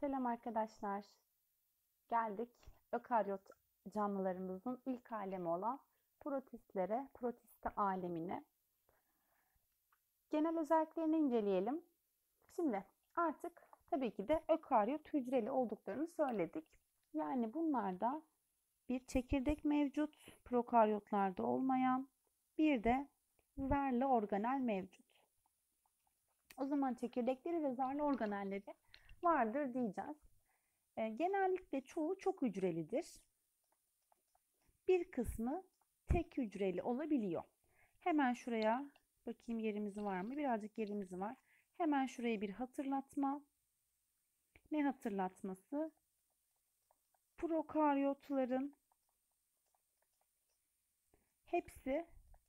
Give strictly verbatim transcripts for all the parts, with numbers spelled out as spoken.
Selam arkadaşlar. Geldik ökaryot canlılarımızın ilk alemi olan protistlere, protiste alemine. Genel özelliklerini inceleyelim. Şimdi artık tabii ki de ökaryot hücreli olduklarını söyledik. Yani bunlarda bir çekirdek mevcut, prokaryotlarda olmayan, bir de zarlı organel mevcut. O zaman çekirdekleri ve zarlı organelleri vardır diyeceğiz. E, genellikle çoğu çok hücrelidir. Bir kısmı tek hücreli olabiliyor. Hemen şuraya bakayım yerimiz var mı? Birazcık yerimiz var. Hemen şuraya bir hatırlatma. Ne hatırlatması? Prokaryotların hepsi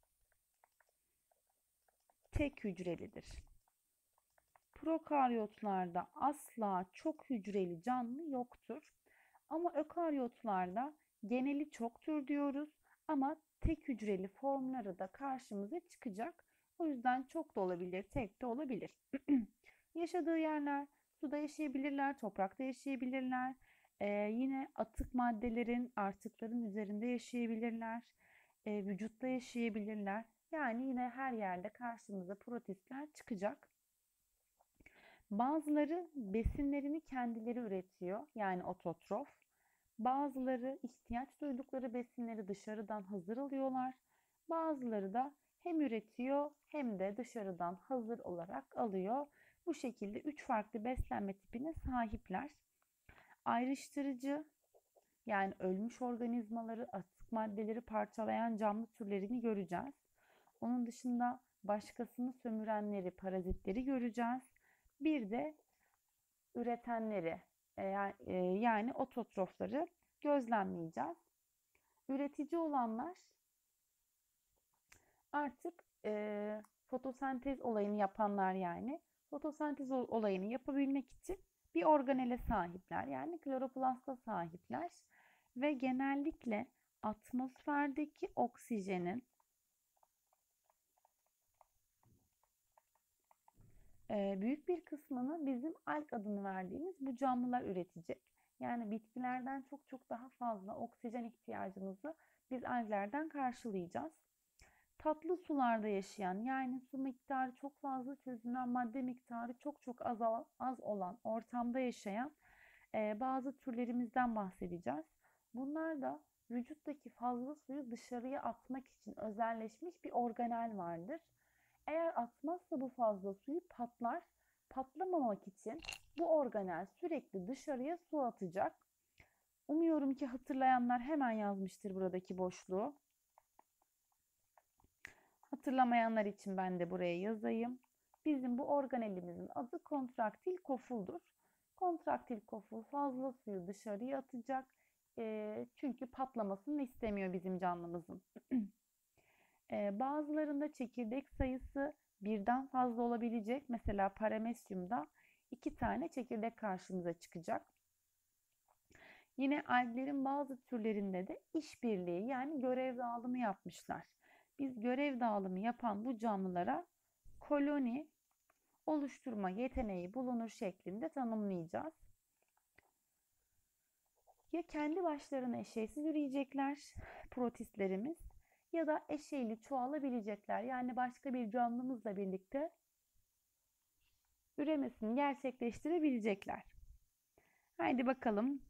tek hücrelidir. Prokaryotlarda asla çok hücreli canlı yoktur. Ama ökaryotlarda geneli çoktur diyoruz ama tek hücreli formları da karşımıza çıkacak. O yüzden çok da olabilir, tek de olabilir. Yaşadığı yerler, suda yaşayabilirler, toprakta yaşayabilirler. Ee, yine atık maddelerin, artıkların üzerinde yaşayabilirler. Ee, vücutta yaşayabilirler. Yani yine her yerde karşımıza protistler çıkacak. Bazıları besinlerini kendileri üretiyor, yani ototrof. Bazıları ihtiyaç duydukları besinleri dışarıdan hazır alıyorlar. Bazıları da hem üretiyor hem de dışarıdan hazır olarak alıyor. Bu şekilde üç farklı beslenme tipine sahipler. Ayrıştırıcı, yani ölmüş organizmaları, atık maddeleri parçalayan canlı türlerini göreceğiz. Onun dışında başkasını sömürenleri, parazitleri göreceğiz. Bir de üretenleri, yani ototrofları gözlemleyeceğiz. Üretici olanlar artık e, fotosentez olayını yapanlar, yani fotosentez olayını yapabilmek için bir organele sahipler, yani kloroplasta sahipler ve genellikle atmosferdeki oksijenin e, büyük bir kısmını bizim alg adını verdiğimiz bu canlılar üretecek. Yani bitkilerden çok çok daha fazla oksijen ihtiyacımızı biz alglerden karşılayacağız. Tatlı sularda yaşayan, yani su miktarı çok fazla, çözünen madde miktarı çok çok az, az olan ortamda yaşayan e, bazı türlerimizden bahsedeceğiz. Bunlar da vücuttaki fazla suyu dışarıya atmak için özelleşmiş bir organel vardır. Eğer atmazsa bu fazla suyu patlar. Patlamamak için bu organel sürekli dışarıya su atacak. Umuyorum ki hatırlayanlar hemen yazmıştır buradaki boşluğu. Hatırlamayanlar için ben de buraya yazayım. Bizim bu organelimizin adı kontraktil kofuldur. Kontraktil koful fazla suyu dışarıya atacak. E, çünkü patlamasını istemiyor bizim canlımızın. e, bazılarında çekirdek sayısı birden fazla olabilecek. Mesela paramesyumda iki tane çekirdek karşımıza çıkacak. Yine alglerin bazı türlerinde de işbirliği, yani görev dağılımı yapmışlar. Biz görev dağılımı yapan bu canlılara koloni oluşturma yeteneği bulunur şeklinde tanımlayacağız. Ya kendi başlarına eşeysiz üreyecekler protistlerimiz, ya da eşeyli çoğalabilecekler. Yani başka bir canlımızla birlikte üremesini gerçekleştirebilecekler. Haydi bakalım.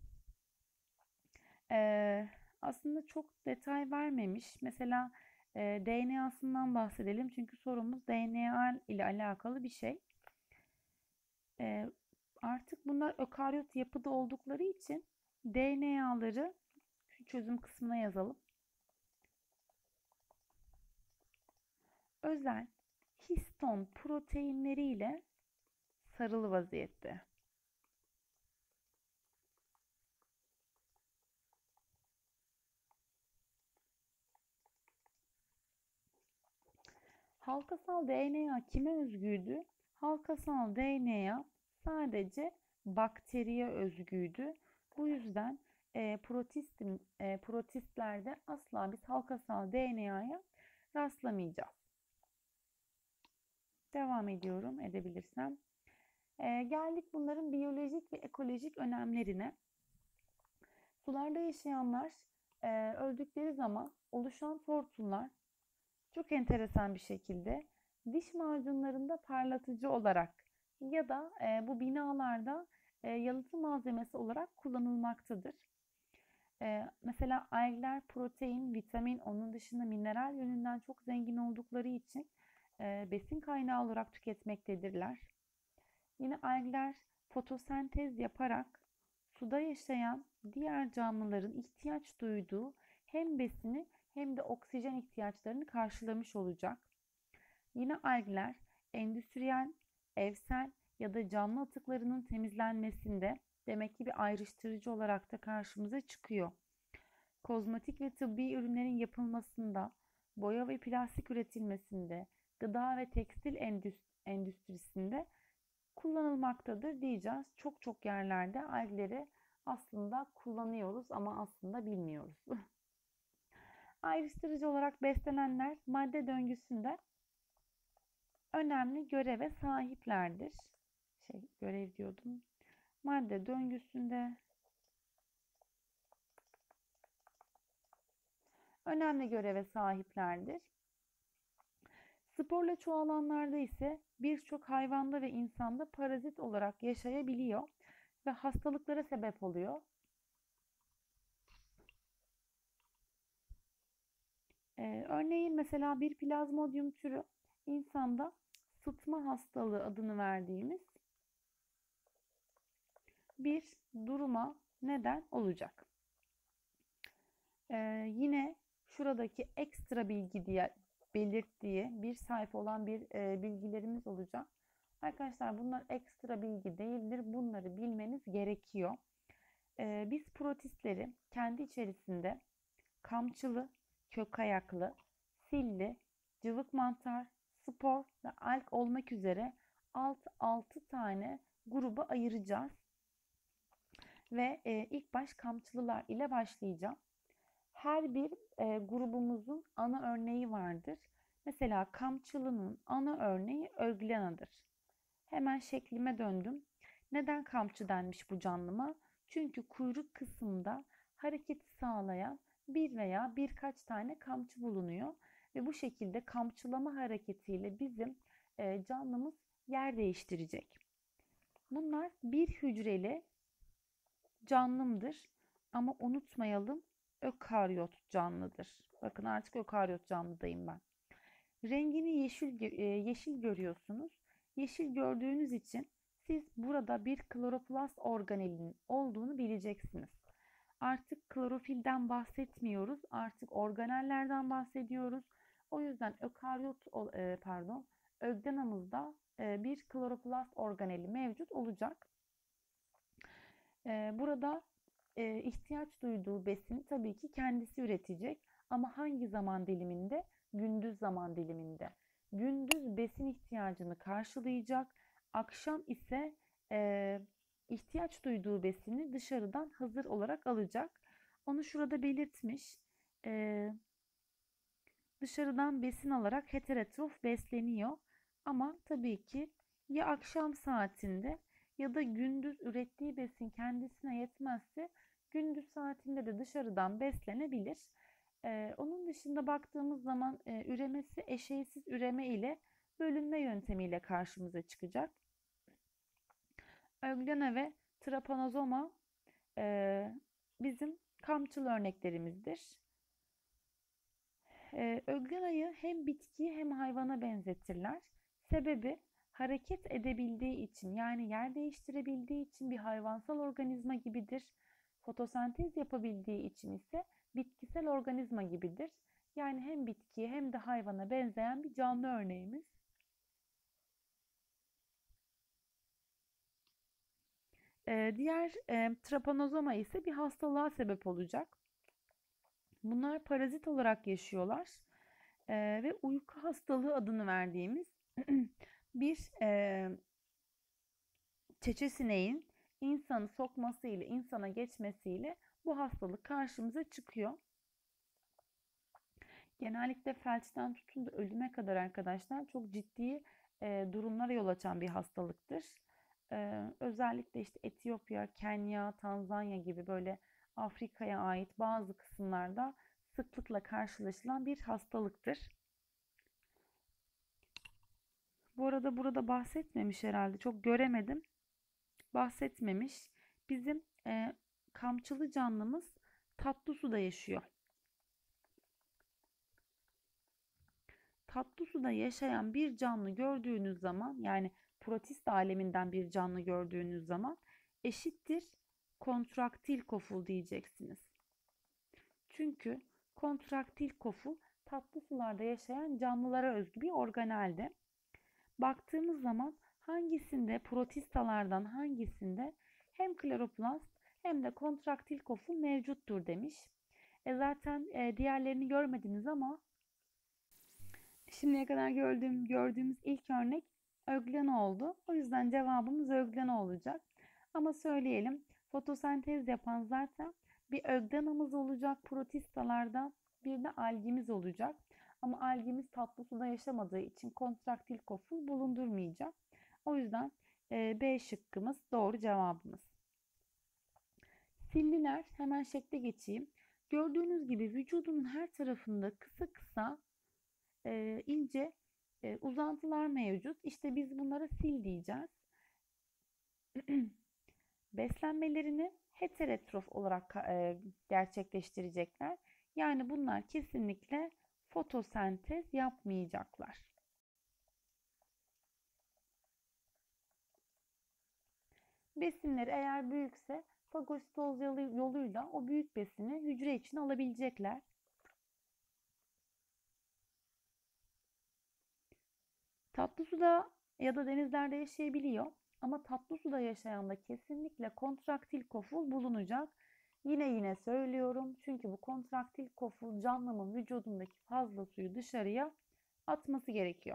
Ee, aslında çok detay vermemiş. Mesela e, D N A'sından bahsedelim. Çünkü sorumuz D N A ile alakalı bir şey. Ee, artık bunlar ökaryot yapıda oldukları için D N A'ları şu çözüm kısmına yazalım. Özel histon proteinleriyle sarılı vaziyette. Halkasal D N A kime özgüydü? Halkasal D N A sadece bakteriye özgüydü. Bu yüzden e, protistin, e, protistlerde asla biz halkasal D N A'ya rastlamayacağız. Devam ediyorum edebilirsem. E, geldik bunların biyolojik ve ekolojik önemlerine. Sularda yaşayanlar e, öldükleri zaman oluşan tortullar çok enteresan bir şekilde diş macunlarında parlatıcı olarak ya da e, bu binalarda e, yalıtım malzemesi olarak kullanılmaktadır. E, mesela algler protein, vitamin, onun dışında mineral yönünden çok zengin oldukları için e, besin kaynağı olarak tüketmektedirler. Yine algler fotosentez yaparak suda yaşayan diğer canlıların ihtiyaç duyduğu hem besini hem de oksijen ihtiyaçlarını karşılamış olacak. Yine algler endüstriyel, evsel ya da canlı atıklarının temizlenmesinde demek ki bir ayrıştırıcı olarak da karşımıza çıkıyor. Kozmetik ve tıbbi ürünlerin yapılmasında, boya ve plastik üretilmesinde, gıda ve tekstil endüstrisinde kullanılmaktadır diyeceğiz. Çok çok yerlerde algleri aslında kullanıyoruz ama aslında bilmiyoruz. Ayrıştırıcı olarak beslenenler madde döngüsünde önemli göreve sahiplerdir. Şey görev diyordum. Madde döngüsünde önemli göreve sahiplerdir. Sporla çoğalanlarda ise birçok hayvanda ve insanda parazit olarak yaşayabiliyor ve hastalıklara sebep oluyor. Ee, örneğin mesela bir plazmodium türü insanda sıtma hastalığı adını verdiğimiz bir duruma neden olacak. Ee, yine şuradaki ekstra bilgi diye belirttiği bir sayfa olan bir e, bilgilerimiz olacak. Arkadaşlar bunlar ekstra bilgi değildir. Bunları bilmeniz gerekiyor. Ee, biz protistleri kendi içerisinde kamçılı, kök ayaklı, silli, cıvık mantar, spor ve alg olmak üzere altı tane gruba ayıracağız. Ve e, ilk baş kamçılılar ile başlayacağım. Her bir e, grubumuzun ana örneği vardır. Mesela kamçılının ana örneği Öglena'dır. Hemen şeklime döndüm. Neden kamçı denmiş bu canlıma? Çünkü kuyruk kısmında hareketi sağlayan bir veya birkaç tane kamçı bulunuyor. Ve bu şekilde kamçılama hareketiyle bizim e, canlımız yer değiştirecek. Bunlar bir hücreli canlımdır. Ama unutmayalım ökaryot canlıdır. Bakın artık ökaryot canlıdayım ben. Rengini yeşil yeşil görüyorsunuz. Yeşil gördüğünüz için siz burada bir kloroplast organelinin olduğunu bileceksiniz. Artık klorofilden bahsetmiyoruz. Artık organellerden bahsediyoruz. O yüzden ökaryot pardon, ögdenamızda bir kloroplast organeli mevcut olacak. Burada ihtiyaç duyduğu besini tabii ki kendisi üretecek. Ama hangi zaman diliminde? Gündüz zaman diliminde. Gündüz besin ihtiyacını karşılayacak. Akşam ise e, ihtiyaç duyduğu besini dışarıdan hazır olarak alacak. Onu şurada belirtmiş. E, dışarıdan besin alarak heterotrof besleniyor. Ama tabii ki ya akşam saatinde ya da gündüz ürettiği besin kendisine yetmezse gündüz saatinde de dışarıdan beslenebilir. Ee, onun dışında baktığımız zaman e, üremesi eşeysiz üreme ile bölünme yöntemiyle karşımıza çıkacak. Öglena ve Trypanosoma e, bizim kamçıl örneklerimizdir. E, Öglena'yı hem bitkiye hem hayvana benzetirler. Sebebi hareket edebildiği için, yani yer değiştirebildiği için bir hayvansal organizma gibidir. Fotosentez yapabildiği için ise bitkisel organizma gibidir. Yani hem bitkiye hem de hayvana benzeyen bir canlı örneğimiz. Ee, diğer e, Trypanosoma ise bir hastalığa sebep olacak. Bunlar parazit olarak yaşıyorlar ee, ve uyku hastalığı adını verdiğimiz bir e, çeçesineğin insanı sokmasıyla, insana geçmesiyle bu hastalık karşımıza çıkıyor. Genellikle felçten tutun da ölüme kadar arkadaşlar çok ciddi e, durumlara yol açan bir hastalıktır. e, özellikle işte Etiyopya, Kenya, Tanzanya gibi böyle Afrika'ya ait bazı kısımlarda sıklıkla karşılaşılan bir hastalıktır. Bu arada burada bahsetmemiş herhalde. Çok göremedim. Bahsetmemiş. Bizim e, kamçılı canlımız tatlı suda yaşıyor. Tatlı suda yaşayan bir canlı gördüğünüz zaman, yani protist aleminden bir canlı gördüğünüz zaman eşittir kontraktil koful diyeceksiniz. Çünkü kontraktil koful tatlı sularda yaşayan canlılara özgü bir organeldi. Baktığımız zaman hangisinde, protistalardan hangisinde hem kloroplast hem de kontraktil koful mevcuttur demiş. E zaten e, diğerlerini görmediniz ama şimdiye kadar gördüğüm, gördüğümüz ilk örnek öglena oldu. O yüzden cevabımız öglena olacak. Ama söyleyelim, fotosentez yapan zaten bir öglenamız olacak protistalarda, bir de algimiz olacak. Ama algimiz tatlı suda yaşamadığı için kontraktil koful bulundurmayacak. O yüzden e, B şıkkımız doğru cevabımız. Silliler, hemen şekle geçeyim. Gördüğünüz gibi vücudunun her tarafında kısa kısa e, ince e, uzantılar mevcut. İşte biz bunlara sil diyeceğiz. Beslenmelerini heterotrof olarak e, gerçekleştirecekler. Yani bunlar kesinlikle fotosentez yapmayacaklar. Besinleri eğer büyükse fagositoz yoluyla o büyük besini hücre için alabilecekler. Tatlı suda ya da denizlerde yaşayabiliyor. Ama tatlı suda yaşayanda kesinlikle kontraktil koful bulunacak. Yine yine söylüyorum. Çünkü bu kontraktil koful canlının vücudundaki fazla suyu dışarıya atması gerekiyor.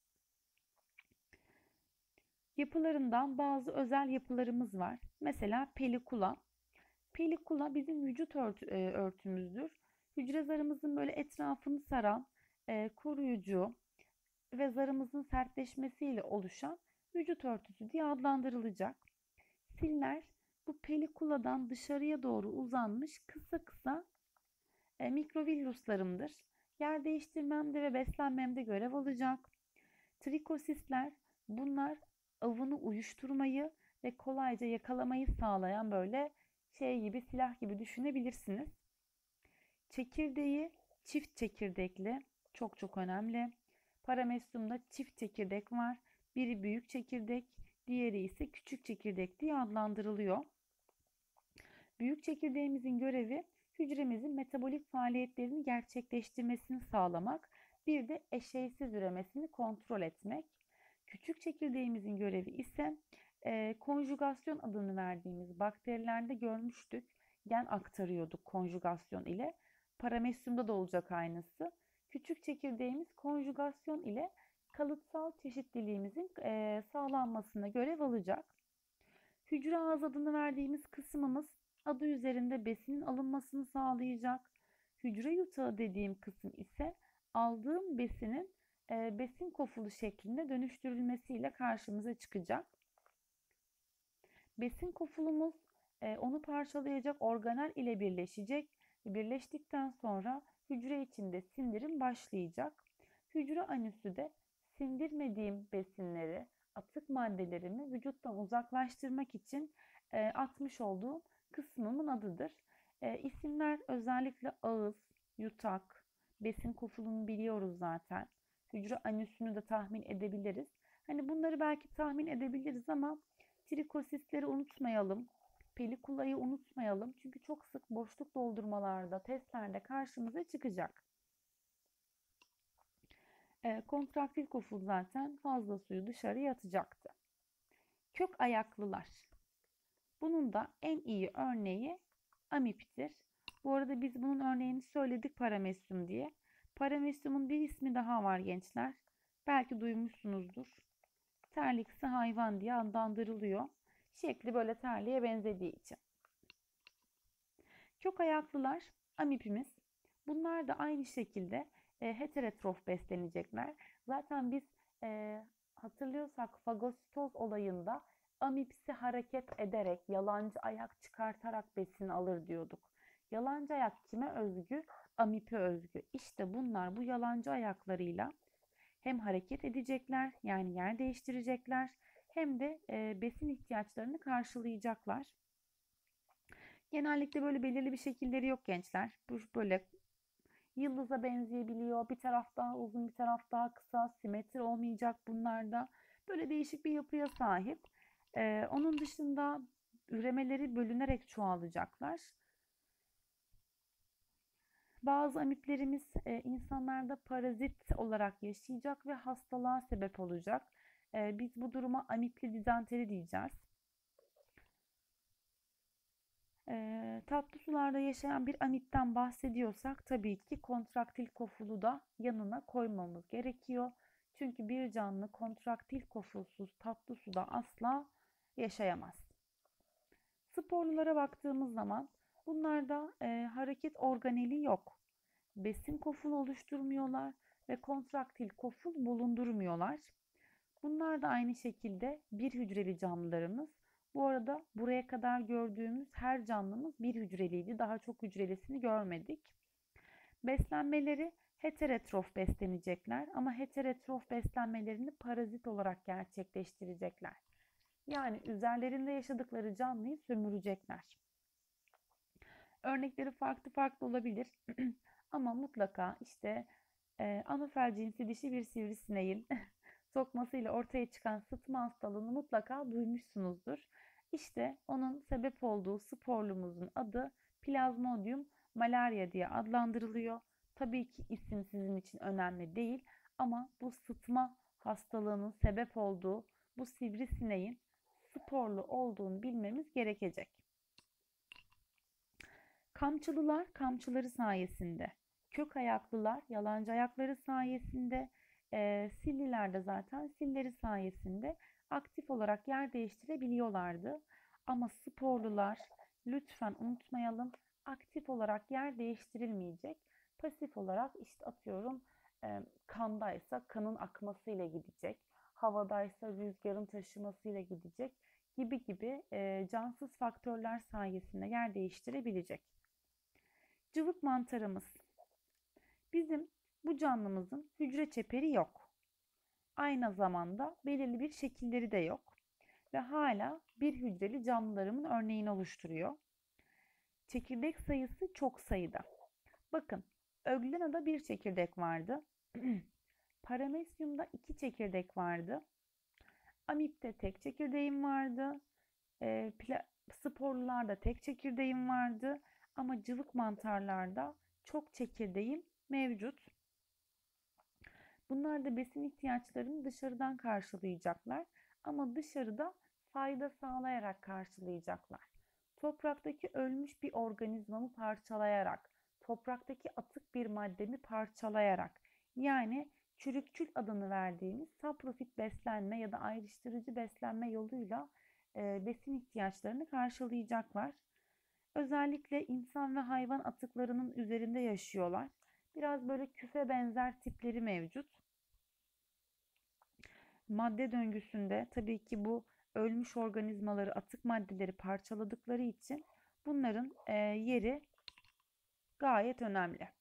Yapılarından bazı özel yapılarımız var. Mesela pelikula. Pelikula bizim vücut ört örtümüzdür. Hücre zarımızın böyle etrafını saran e, koruyucu ve zarımızın sertleşmesiyle oluşan vücut örtüsü diye adlandırılacak. Siller bu pelikuladan dışarıya doğru uzanmış kısa kısa e, mikrovilluslarımdır. Yer değiştirmemde ve beslenmemde görev alacak. Trikosistler, bunlar avını uyuşturmayı ve kolayca yakalamayı sağlayan böyle şey gibi, silah gibi düşünebilirsiniz. Çekirdeği çift çekirdekli, çok çok önemli. Paramesyumda çift çekirdek var. Biri büyük çekirdek, diğeri ise küçük çekirdek diye adlandırılıyor. Büyük çekirdeğimizin görevi hücremizin metabolik faaliyetlerini gerçekleştirmesini sağlamak, bir de eşeysiz üremesini kontrol etmek. Küçük çekirdeğimizin görevi ise e, konjugasyon adını verdiğimiz, bakterilerde görmüştük. Gen aktarıyorduk konjugasyon ile. Paramesyumda da olacak aynısı. Küçük çekirdeğimiz konjugasyon ile kalıtsal çeşitliliğimizin e, sağlanmasına görev alacak. Hücre ağız adını verdiğimiz kısmımız adı üzerinde besinin alınmasını sağlayacak. Hücre yutağı dediğim kısım ise aldığım besinin e, besin kofulu şeklinde dönüştürülmesiyle karşımıza çıkacak. Besin kofulumuz e, onu parçalayacak organel ile birleşecek. Birleştikten sonra hücre içinde sindirim başlayacak. Hücre anüsü de sindirmediğim besinleri, atık maddelerimi vücuttan uzaklaştırmak için e, atmış olduğum kısmımın adıdır. E, isimler özellikle ağız, yutak, besin kofulunu biliyoruz zaten. Hücre anüsünü de tahmin edebiliriz. Hani bunları belki tahmin edebiliriz ama trikosistleri unutmayalım. Pelikulayı unutmayalım. Çünkü çok sık boşluk doldurmalarda, testlerde karşımıza çıkacak. E, kontraktil koful zaten fazla suyu dışarıya atacaktı. Kök ayaklılar. Bunun da en iyi örneği amiptir. Bu arada biz bunun örneğini söyledik, paramesyum diye. Paramesyumun bir ismi daha var gençler. Belki duymuşsunuzdur. Terliksi hayvan diye adlandırılıyor. Şekli böyle terliğe benzediği için. Kök ayaklılar amipimiz. Bunlar da aynı şekilde e, heterotrof beslenecekler. Zaten biz e, hatırlıyorsak fagositoz olayında Amipsi hareket ederek, yalancı ayak çıkartarak besin alır diyorduk. Yalancı ayak kime özgü? Amipe özgü. İşte bunlar bu yalancı ayaklarıyla hem hareket edecekler, yani yer değiştirecekler, hem de e, besin ihtiyaçlarını karşılayacaklar. Genellikle böyle belirli bir şekilleri yok gençler. Bu böyle yıldıza benzeyebiliyor. Bir taraf daha uzun, bir taraf daha kısa. Simetri olmayacak bunlarda. Böyle değişik bir yapıya sahip. Ee, onun dışında üremeleri bölünerek çoğalacaklar. Bazı amiplerimiz e, insanlarda parazit olarak yaşayacak ve hastalığa sebep olacak. E, biz bu duruma amipli dizanteri diyeceğiz. E, tatlı sularda yaşayan bir amipten bahsediyorsak tabii ki kontraktil kofulu da yanına koymamız gerekiyor. Çünkü bir canlı kontraktil kofulsuz tatlı suda asla yaşayamaz. Sporlulara baktığımız zaman bunlarda e, hareket organeli yok. Besin koful oluşturmuyorlar ve kontraktil koful bulundurmuyorlar. Bunlar da aynı şekilde bir hücreli canlılarımız. Bu arada buraya kadar gördüğümüz her canlımız bir hücreliydi. Daha çok hücrelisini görmedik. Beslenmeleri heterotrof beslenecekler ama heterotrof beslenmelerini parazit olarak gerçekleştirecekler. Yani üzerlerinde yaşadıkları canlıyı sömürecekler. Örnekleri farklı farklı olabilir ama mutlaka işte e, anofel cinsi dişi bir sivrisineğin sokmasıyla ortaya çıkan sıtma hastalığını mutlaka duymuşsunuzdur. İşte onun sebep olduğu sporlumuzun adı Plasmodium malaria diye adlandırılıyor. Tabii ki isim sizin için önemli değil ama bu sıtma hastalığının sebep olduğu bu sivrisineğin sporlu olduğunu bilmemiz gerekecek. Kamçılılar kamçıları sayesinde, kök ayaklılar yalancı ayakları sayesinde, e, silliler de zaten silleri sayesinde aktif olarak yer değiştirebiliyorlardı. Ama sporlular lütfen unutmayalım, aktif olarak yer değiştirilmeyecek. Pasif olarak işte atıyorum e, kandaysa kanın akmasıyla gidecek, havadaysa rüzgarın taşımasıyla gidecek gibi gibi e, cansız faktörler sayesinde yer değiştirebilecek. Cıvık mantarımız. Bizim bu canlımızın hücre çeperi yok. Aynı zamanda belirli bir şekilleri de yok. Ve hala bir hücreli canlılarımın örneğini oluşturuyor. Çekirdek sayısı çok sayıda. Bakın, Öglena'da bir çekirdek vardı. Paramesyum'da iki çekirdek vardı. Amip'te tek çekirdeğim vardı. E, sporlularda tek çekirdeğim vardı. Ama cıvık mantarlarda çok çekirdeğim mevcut. Bunlar da besin ihtiyaçlarını dışarıdan karşılayacaklar ama dışarıda fayda sağlayarak karşılayacaklar. Topraktaki ölmüş bir organizmamı parçalayarak, topraktaki atık bir maddemi parçalayarak, yani çürükçül adını verdiğimiz saprofit beslenme ya da ayrıştırıcı beslenme yoluyla e, besin ihtiyaçlarını karşılayacaklar. Özellikle insan ve hayvan atıklarının üzerinde yaşıyorlar. Biraz böyle küfe benzer tipleri mevcut. Madde döngüsünde tabii ki bu ölmüş organizmaları, atık maddeleri parçaladıkları için bunların e, yeri gayet önemli.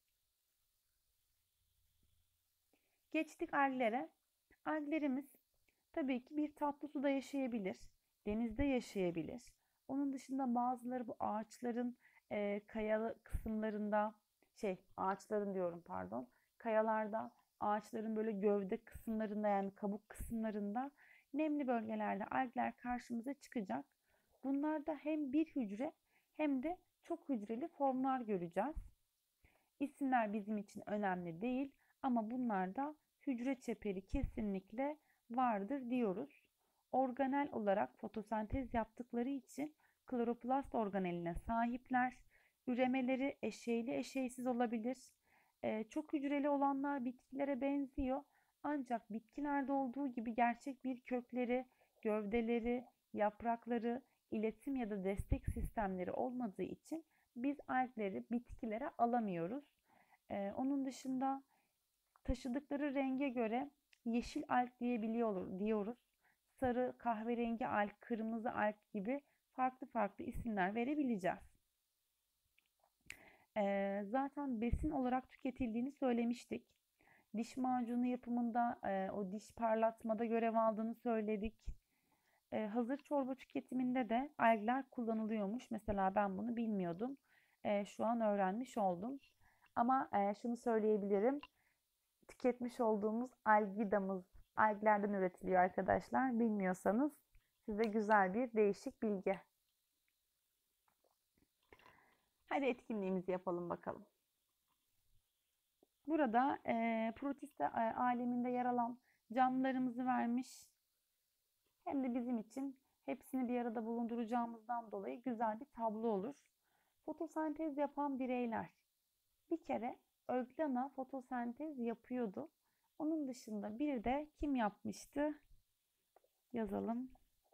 Geçtik alglere. Alglerimiz tabii ki bir tatlı suda yaşayabilir, denizde yaşayabilir. Onun dışında bazıları bu ağaçların e, kayalı kısımlarında, şey ağaçların diyorum pardon, kayalarda, ağaçların böyle gövde kısımlarında yani kabuk kısımlarında nemli bölgelerde algler karşımıza çıkacak. Bunlarda hem bir hücre hem de çok hücreli formlar göreceğiz. İsimler bizim için önemli değil ama bunlarda hücre çeperi kesinlikle vardır diyoruz. Organel olarak fotosentez yaptıkları için kloroplast organeline sahipler. Üremeleri eşeyli eşeysiz olabilir. Ee, çok hücreli olanlar bitkilere benziyor. Ancak bitkilerde olduğu gibi gerçek bir kökleri, gövdeleri, yaprakları, iletim ya da destek sistemleri olmadığı için biz algleri bitkilere alamıyoruz. Ee, onun dışında taşıdıkları renge göre yeşil alg diyebiliyor diyoruz. sarı, kahverengi alg, kırmızı alg gibi farklı farklı isimler verebileceğiz. Ee, zaten besin olarak tüketildiğini söylemiştik. Diş macunu yapımında e, o diş parlatmada görev aldığını söyledik. E, hazır çorba tüketiminde de algler kullanılıyormuş. Mesela ben bunu bilmiyordum. E, şu an öğrenmiş oldum. Ama e, şunu söyleyebilirim. Tüketmiş olduğumuz algidamız alglerden üretiliyor arkadaşlar. Bilmiyorsanız size güzel bir değişik bilgi. Hadi etkinliğimizi yapalım bakalım. Burada e, protista e, aleminde yer alan canlılarımızı vermiş. Hem de bizim için hepsini bir arada bulunduracağımızdan dolayı güzel bir tablo olur. Fotosentez yapan bireyler. Bir kere Öglana fotosentez yapıyordu. Onun dışında bir de kim yapmıştı? Yazalım.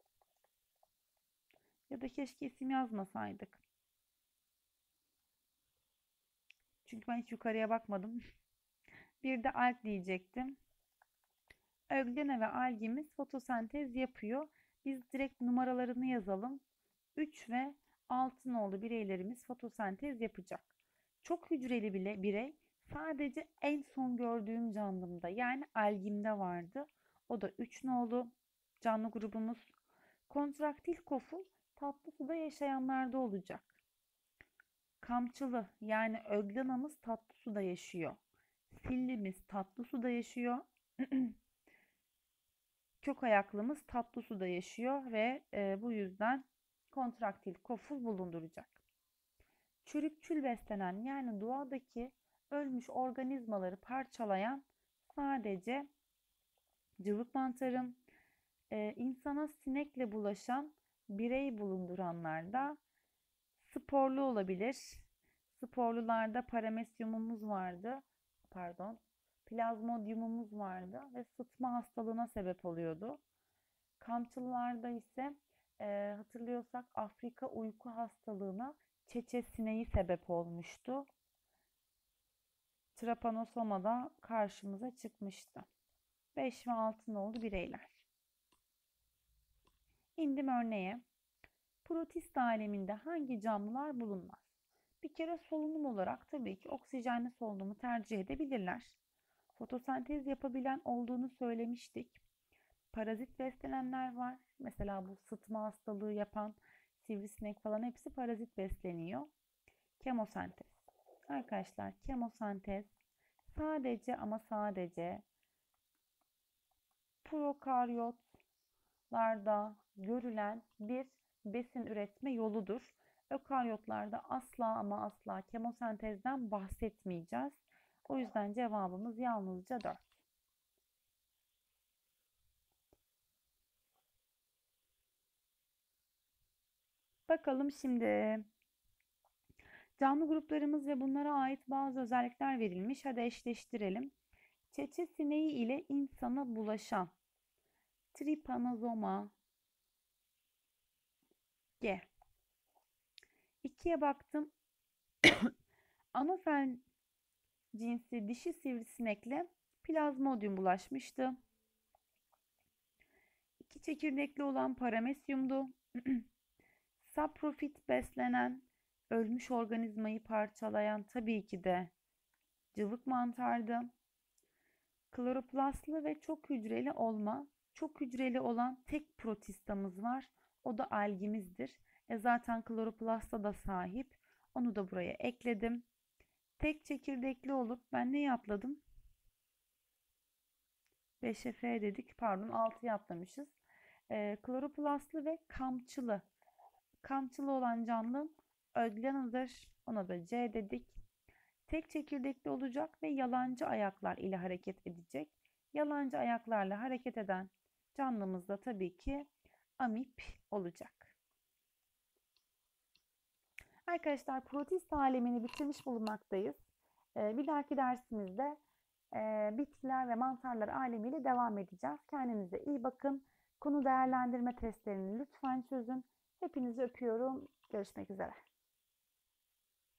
Ya da keşke isim yazmasaydık. Çünkü ben hiç yukarıya bakmadım. Bir de alg diyecektim. Öglena ve algimiz fotosentez yapıyor. Biz direkt numaralarını yazalım. üç ve altı nolu bireylerimiz fotosentez yapacak. Çok hücreli bile birey sadece en son gördüğüm canlımda yani algimde vardı. O da üç nolu canlı grubumuz. Kontraktil koful tatlı suda yaşayanlarda olacak. Kamçılı yani öglanamız tatlı suda yaşıyor. Sillimiz tatlı suda yaşıyor. Kök ayaklımız tatlı suda yaşıyor ve e, bu yüzden kontraktil koful bulunduracak. Çürükçül beslenen yani doğadaki ölmüş organizmaları parçalayan sadece cıvık mantarım, e, insana sinekle bulaşan birey bulunduranlarda sporlu olabilir. Sporlularda paramesyumumuz vardı. Pardon. Plazmodiumumuz vardı ve sıtma hastalığına sebep oluyordu. Kamçılılarda ise e, hatırlıyorsak Afrika uyku hastalığına çeçe sineği sebep olmuştu. Trypanosoma da karşımıza çıkmıştı. beş ve altı nolu bireyler. İndim örneğe. Protist aleminde hangi canlılar bulunmaz? Bir kere solunum olarak tabii ki oksijenli solunumu tercih edebilirler. Fotosentez yapabilen olduğunu söylemiştik. Parazit beslenenler var. Mesela bu sıtma hastalığı yapan sivrisinek falan hepsi parazit besleniyor. Kemosentez. Arkadaşlar kemosentez sadece ama sadece prokaryotlarda görülen bir besin üretme yoludur. Ökaryotlarda asla ama asla kemosentezden bahsetmeyeceğiz. O yüzden cevabımız yalnızca dört. Bakalım şimdi. Canlı gruplarımız ve bunlara ait bazı özellikler verilmiş. Hadi eşleştirelim. Çeçe sineği ile insana bulaşan Trypanosoma G. ikiye baktım. Anofel cinsi dişi sivrisinekle Plazmodium bulaşmıştı. İki çekirdekli olan paramesyumdu. Saprofit beslenen ölmüş organizmayı parçalayan tabii ki de cıvık mantardı. Kloroplastlı ve çok hücreli olma. Çok hücreli olan tek protistamız var. O da algimizdir. E zaten kloroplasta da sahip. Onu da buraya ekledim. Tek çekirdekli olup ben neyi atladım? beşe F dedik. Pardon altıyı atlamışız. E, kloroplastlı ve kamçılı. Kamçılı olan canlı Öglana'dır. Ona da C dedik. Tek çekirdekli olacak ve yalancı ayaklar ile hareket edecek. Yalancı ayaklarla hareket eden canlımız da tabii ki amip olacak. Arkadaşlar protist alemini bitirmiş bulunmaktayız. Ee, bir dahaki dersimizde e, bitkiler ve mantarlar alemiyle devam edeceğiz. Kendinize iyi bakın. Konu değerlendirme testlerini lütfen çözün. Hepinizi öpüyorum. Görüşmek üzere.